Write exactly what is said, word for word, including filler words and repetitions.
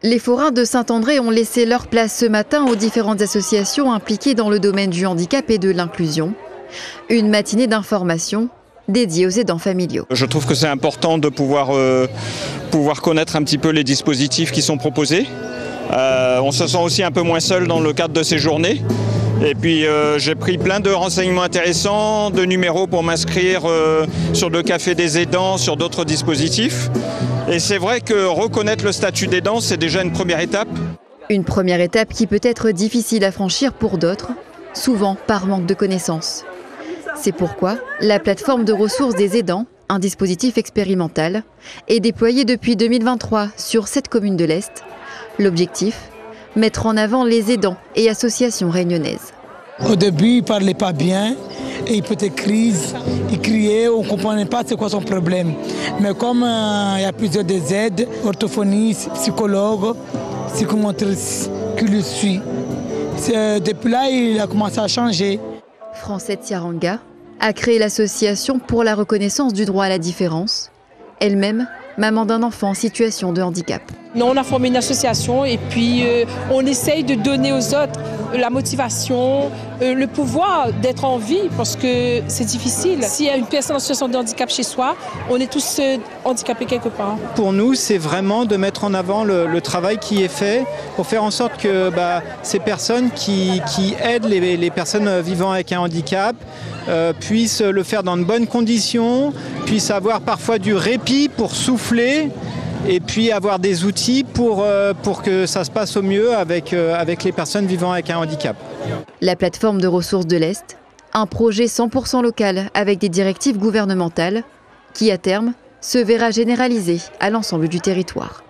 Les forains de Saint-André ont laissé leur place ce matin aux différentes associations impliquées dans le domaine du handicap et de l'inclusion. Une matinée d'information dédiée aux aidants familiaux. Je trouve que c'est important de pouvoir, euh, pouvoir connaître un petit peu les dispositifs qui sont proposés. Euh, on se sent aussi un peu moins seul dans le cadre de ces journées. Et puis euh, j'ai pris plein de renseignements intéressants, de numéros pour m'inscrire euh, sur le café des aidants, sur d'autres dispositifs. Et c'est vrai que reconnaître le statut d'aidant, c'est déjà une première étape. Une première étape qui peut être difficile à franchir pour d'autres, souvent par manque de connaissances. C'est pourquoi la plateforme de ressources des aidants, un dispositif expérimental, est déployée depuis deux mille vingt-trois sur sept communes de l'Est. L'objectif, mettre en avant les aidants et associations réunionnaises. Au début, il ne parlait pas bien, et il peut-être crise, il criait, on ne comprenait pas c'est quoi son problème. Mais comme euh, il y a plusieurs des aides, orthophonistes, psychologues, psychomotrices qui le suivent, depuis là, il a commencé à changer. Francette Tiaranga a créé l'association pour la reconnaissance du droit à la différence, elle-même maman d'un enfant en situation de handicap. Non, on a formé une association et puis euh, on essaye de donner aux autres la motivation, euh, le pouvoir d'être en vie parce que c'est difficile. S'il y a une personne en situation de handicap chez soi, on est tous euh, handicapés quelque part. Pour nous, c'est vraiment de mettre en avant le, le travail qui est fait pour faire en sorte que bah, ces personnes qui, qui aident les, les personnes vivant avec un handicap euh, puissent le faire dans de bonnes conditions, puissent avoir parfois du répit pour souffler et puis avoir des outils pour, euh, pour que ça se passe au mieux avec, euh, avec les personnes vivant avec un handicap. La plateforme de ressources de l'Est, un projet cent pour cent local avec des directives gouvernementales qui, à terme, se verra généralisé à l'ensemble du territoire.